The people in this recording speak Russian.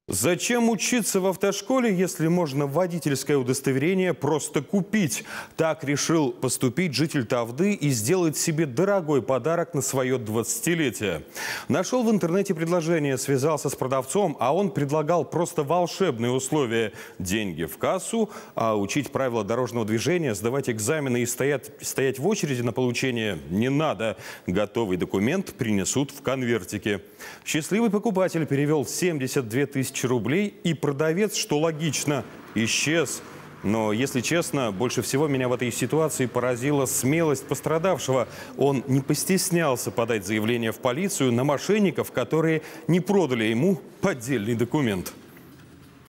Зачем учиться в автошколе, если можно водительское удостоверение просто купить? Так решил поступить житель Тавды и сделать себе дорогой подарок на свое 20-летие. Нашел в интернете предложение, связался с продавцом, а он предлагал просто волшебные условия. Деньги в кассу, а учить правила дорожного движения, сдавать экзамены и стоять в очереди на получение не надо. Готовый документ принесут в конвертике. Счастливый покупатель перевел 72 тысячи рублей, и продавец, что логично, исчез. Но, если честно, больше всего меня в этой ситуации поразила смелость пострадавшего. Он не постеснялся подать заявление в полицию на мошенников, которые не продали ему поддельный документ.